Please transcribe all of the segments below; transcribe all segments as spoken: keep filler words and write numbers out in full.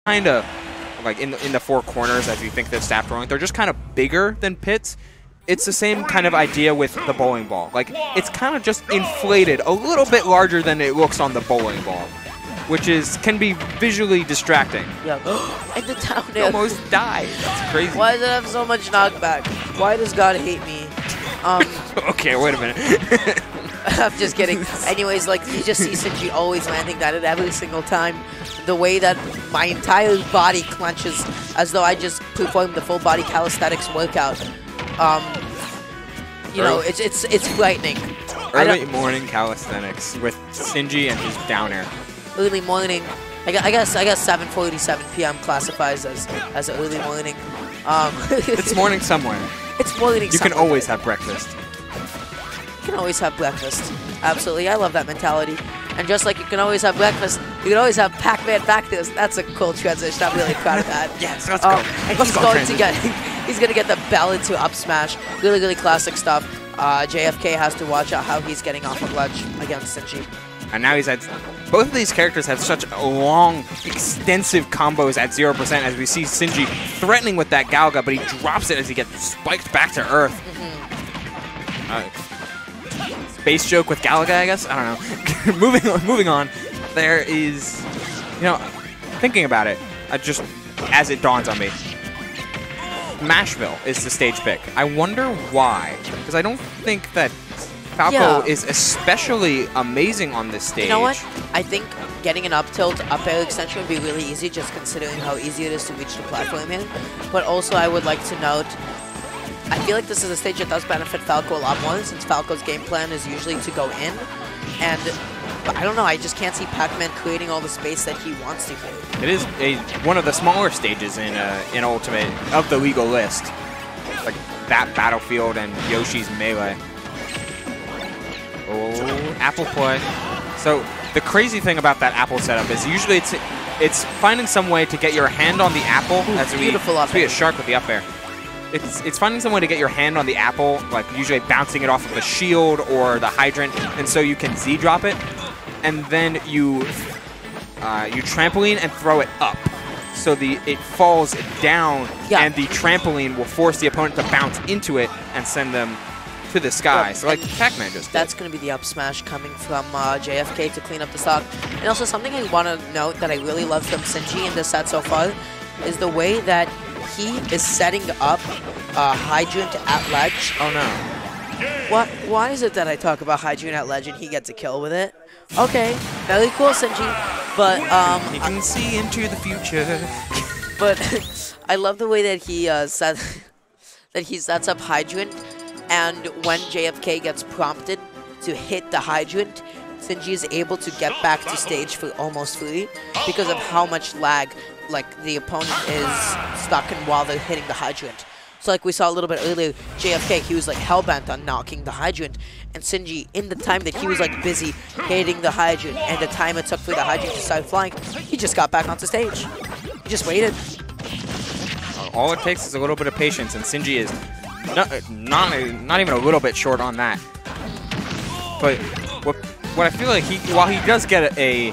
kind of like in the, in the four corners as you think they're staff throwing. They're just kind of bigger than pits. It's the same kind of idea with the bowling ball. Like, it's kind of just inflated a little bit larger than it looks on the bowling ball, which is can be visually distracting. Yeah. And the down air. Almost died. That's crazy. Why does it have so much knockback? Why does God hate me? Um, okay, wait a minute. I'm just kidding. Anyways, like, you just see Sinji always landing that at every single time. The way that my entire body clenches as though I just performed the full body calisthenics workout. Um, you know, it's it's it's frightening. Early morning calisthenics with Sinji and his down air. Early morning. I guess I guess, I guess seven forty-seven p m classifies as as early morning. Um, it's morning somewhere. It's morning. You somewhere. can always have breakfast. You can always have breakfast. Absolutely, I love that mentality. And just like you can always have breakfast, you can always have Pac-Man back there. That's a cool transition. I'm really proud of that. Yes, let's um, go. And let's he's go going transition. to get he's going to get the bell into up smash. Really, really classic stuff. Uh, J F K has to watch out how he's getting off of ledge against Sinji. And now he's at both of these characters have such long, extensive combos at zero percent as we see Sinji threatening with that Galga, but he drops it as he gets spiked back to earth. Mm-hmm. uh, space joke with Galaga, I guess? I don't know. moving on, moving on, there is, you know, thinking about it, I just, as it dawns on me, Mashville is the stage pick. I wonder why, because I don't think that Falco yeah. is especially amazing on this stage. You know what? I think getting an up tilt, up air extension would be really easy, just considering how easy it is to reach the platform here. But also, I would like to note, I feel like this is a stage that does benefit Falco a lot more, since Falco's game plan is usually to go in. And but I don't know, I just can't see Pac-Man creating all the space that he wants to create. It is a, one of the smaller stages in uh, in Ultimate of the legal list, like that battlefield and Yoshi's Melee. Oh, apple play. So the crazy thing about that apple setup is usually it's it's finding some way to get your hand on the apple. Ooh, as we beautiful up be air. a shark with the up air. It's it's finding some way to get your hand on the apple, like usually bouncing it off of the shield or the hydrant, and so you can Z drop it, and then you uh, you trampoline and throw it up. So the it falls down, yeah. and the trampoline will force the opponent to bounce into it and send them to the sky. Yep. So like Pac-Man just That's going to be the up smash coming from uh, J F K to clean up the stock. And also something I want to note that I really love from Sinji in this set so far is the way that he is setting up uh, Hydrant at ledge. Oh no. What? Why is it that I talk about Hydrant at ledge and he gets a kill with it? Okay, very cool, Sinji. But um, you can see into the future. But I love the way that he uh, set that he sets up Hydrant, and when J F K gets prompted to hit the Hydrant, Sinji is able to get back to stage for almost free because of how much lag like the opponent is stuck in while they're hitting the Hydrant. So like we saw a little bit earlier, J F K, he was like hellbent on knocking the Hydrant, and Sinji, in the time that he was like busy hitting the Hydrant and the time it took for the Hydrant to start flying, he just got back onto stage. He just waited. All it takes is a little bit of patience, and Sinji is not not, not even a little bit short on that. But what what I feel like he while he does get a, a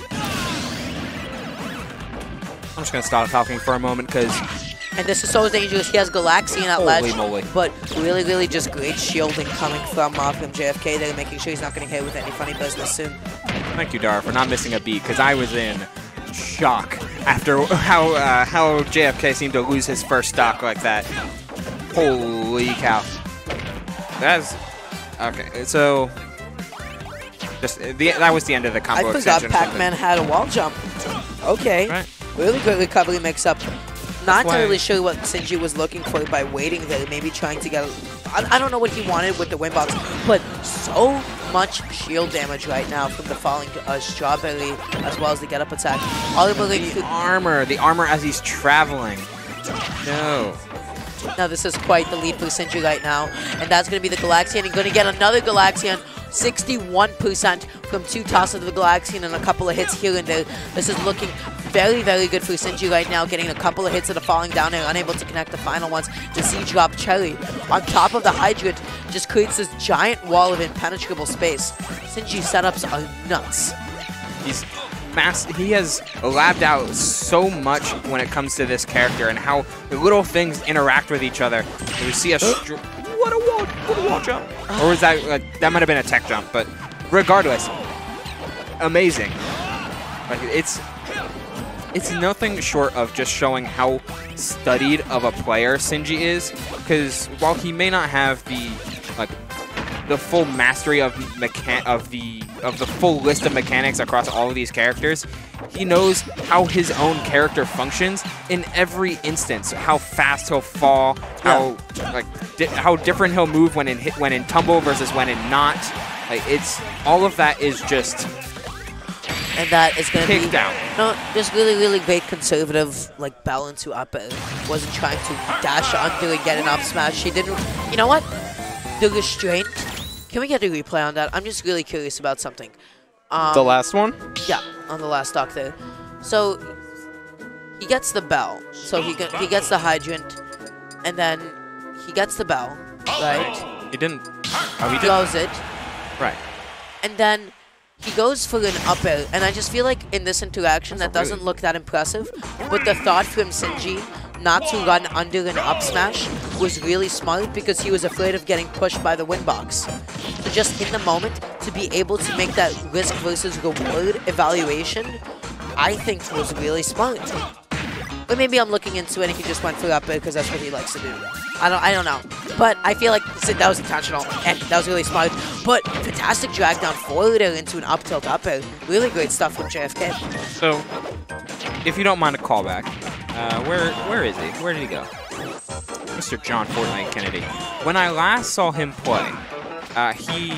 I'm just gonna stop talking for a moment because. And this is so dangerous. He has Galaxian at ledge, moly. but really, really just great shielding coming from uh, from J F K there, making sure he's not getting hit with any funny business soon. Thank you, Dara, for not missing a beat, because I was in shock after how uh, how J F K seemed to lose his first stock like that. Holy cow! That's okay. So, just the, that was the end of the combo. I forgot extension. Pac-Man had a wall jump. Okay, Right. Really good recovery mix-up. Not why- entirely sure what Sinji was looking for by waiting there, maybe trying to get a, I, I don't know what he wanted with the win box, but so much shield damage right now from the falling uh, Strawberry as well as the get-up attack. Ultimately, The armor, the armor as he's traveling. No. now this is quite the lead for Sinji right now, and that's going to be the Galaxian, and going to get another Galaxian, sixty-one percent from two tosses of the Galaxian and a couple of hits here and there. This is looking very, very good for Sinji right now, getting a couple of hits that are falling down and unable to connect the final ones. The Z-drop Cherry on top of the Hydrant just creates this giant wall of impenetrable space. Sinji setups are nuts. He's mass he has labbed out so much when it comes to this character and how the little things interact with each other. We see a str what a wall, what a wall jump, or was that uh, that might have been a tech jump? But regardless, amazing. Like it's it's nothing short of just showing how studied of a player Sinji is. Because while he may not have the like the full mastery of mechan of the of the full list of mechanics across all of these characters, he knows how his own character functions in every instance. How fast he'll fall, how yeah. like di how different he'll move when in hit, when in tumble versus when in not. Like it's all of that is just. And that is going to be down. No, just really, really great conservative, like, balance to up it. Wasn't trying to dash onto and get an up smash. She didn't. You know what? The restraint. Can we get a replay on that? I'm just really curious about something. Um, the last one? Yeah, on the last stock there. So he gets the bell. So he get, he gets the hydrant, and then he gets the bell, right? He didn't. Oh, he blows it. Right. And then he goes for an up air, and I just feel like in this interaction that doesn't look that impressive, but the thought from Sinji not to run under an up smash was really smart because he was afraid of getting pushed by the win box. So just in the moment, to be able to make that risk versus reward evaluation, I think was really smart. Or maybe I'm looking into it and he just went for up air because that's what he likes to do. I don't I don't know. But I feel like that was intentional and that was really smart. But fantastic drag down forward air into an up tilt up air. Really great stuff from J F K. So, if you don't mind a callback, uh, where where is he? Where did he go? Mister John Fortnite Kennedy. When I last saw him play, uh, he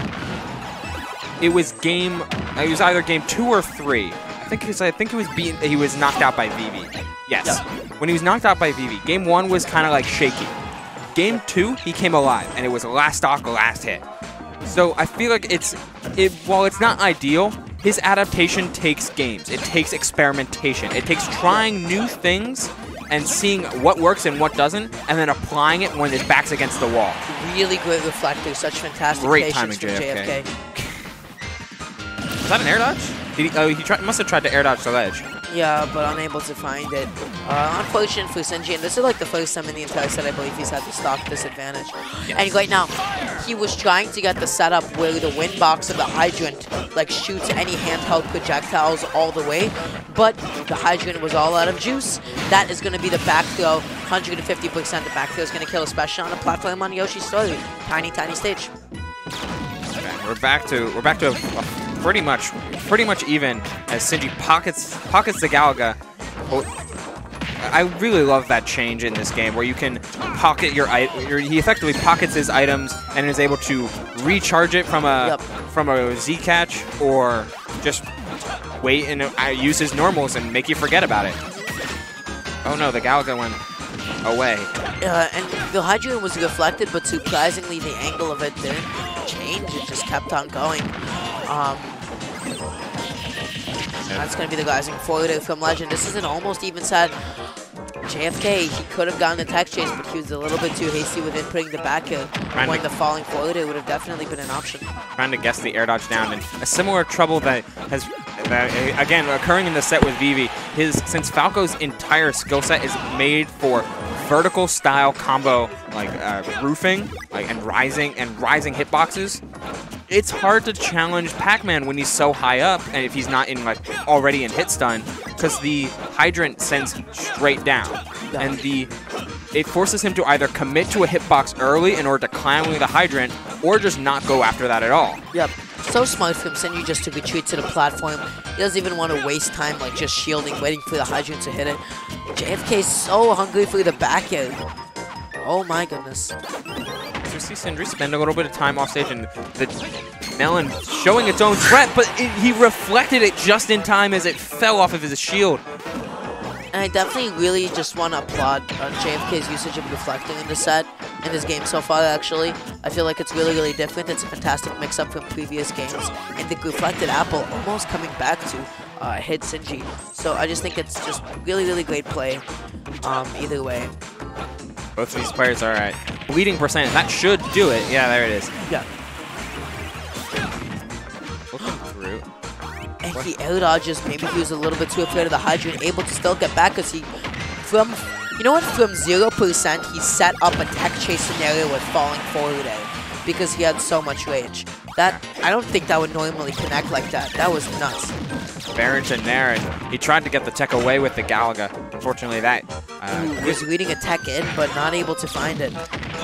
it was game it was either game two or three. I think I think he was beaten. He was knocked out by Vivi. Yes. Yeah. When he was knocked out by Vivi, game one was kind of like shaky. Game two, he came alive, and it was last stock, last hit. So I feel like it's, it, while it's not ideal, his adaptation takes games. It takes experimentation. It takes trying new things and seeing what works and what doesn't, and then applying it when his back's against the wall. Really great reflector. Such fantastic Great patience timing, from J F K. J F K. Was that an air dodge? Did he, oh, he tried, must have tried to air dodge the ledge. Yeah, but unable to find it. Uh, unfortunate for Sinji, and this is like the first time in the entire set I believe he's had the stock disadvantage. Yes. And right now, he was trying to get the setup where the wind box of the hydrant like shoots any handheld projectiles all the way, but the hydrant was all out of juice. That is going to be the back throw, one hundred fifty percent the back throw is going to kill, especially on a platform on Yoshi's story. Tiny, tiny stage. Okay, we're back to we're back to a, a pretty much pretty much even as Sinji pockets pockets the Galaga. Well, I really love that change in this game where you can pocket your, your he effectively pockets his items and is able to recharge it from a yep. from a Z catch or just wait and uh, use his normals and make you forget about it. Oh no, the Galaga went away. Uh, and the Hydrant was reflected, but surprisingly the angle of it didn't change. It just kept on going. Um, that's going to be the rising forward from Legend. This is an almost even set. J F K, he could have gotten the tech chase, but he was a little bit too hasty with inputting the back air. When the falling forward air would have definitely been an option. Trying to guess the air dodge down, and a similar trouble that has, that, again, occurring in the set with Vivi. His since Falco's entire skill set is made for vertical style combo, like uh, roofing, like and rising and rising hitboxes. It's hard to challenge Pac-Man when he's so high up, and if he's not in like already in hit stun, because the Hydrant sends straight down, and the it forces him to either commit to a hitbox early in order to climb with the Hydrant, or just not go after that at all. Yep. So smart from Sinji just to retreat to the platform. He doesn't even want to waste time like just shielding, waiting for the Hydrant to hit it. J F K's so hungry for the back air. Oh my goodness. You see Sindri spend a little bit of time off stage, and the Melon showing its own threat, but it, he reflected it just in time as it fell off of his shield. And I definitely really just want to applaud uh, J F K's usage of reflecting in this set, in this game so far, actually. I feel like it's really, really different. It's a fantastic mix-up from previous games. And the reflected apple almost coming back to uh, hit Sinji. So I just think it's just really, really great play um, either way. Both of these players are at bleeding percent. That should do it. Yeah, there it is. Yeah. Looking through. and he air dodges. Maybe he was a little bit too afraid of the hydrant, able to still get back because he, from, you know what, from zero percent, he set up a tech chase scenario with falling forward air because he had so much rage. That, I don't think that would normally connect like that. That was nuts. Barrington there, and he tried to get the tech away with the Galaga. Unfortunately, that uh, Ooh, was reading a tech in, but not able to find it.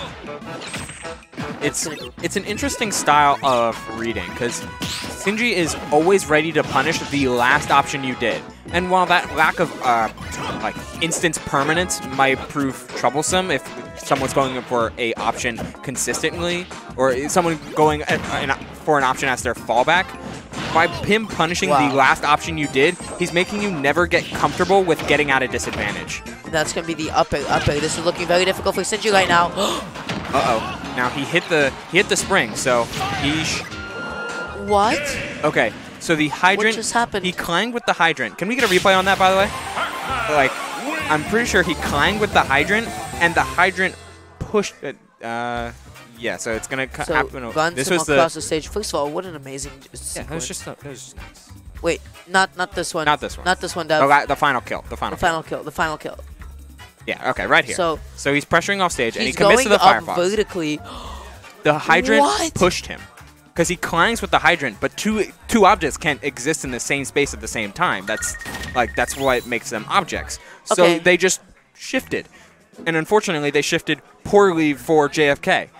It's it's an interesting style of reading because Sinji is always ready to punish the last option you did. And while that lack of uh, like instant permanence might prove troublesome if someone's going for a option consistently, or someone going for an option as their fallback, by him punishing wow. the last option you did, he's making you never get comfortable with getting at a disadvantage. That's going to be the up air, up air. This is looking very difficult for Sinji right now. Uh-oh. Now he hit the he hit the spring, so he sh What? Okay, so the hydrant, what just happened? He clanged with the hydrant. Can we get a replay on that, by the way? Like, I'm pretty sure he clanged with the hydrant, and the hydrant pushed it. Uh, yeah, so it's going to so happen. Runs this him was across the, the stage. First of all, what an amazing sequence. Yeah, it was just, it was just nice. Wait, not not this one. Not this one. Not this one, Dev. The, the final kill. The final The final kill. The final kill. Yeah, okay, right here. So, so he's pressuring off stage, and he he's commits to the going up Firefox. vertically. The hydrant What? pushed him because he clangs with the hydrant, but two two objects can't exist in the same space at the same time. That's like that's what makes them objects. So Okay. they just shifted, and unfortunately, they shifted poorly for J F K.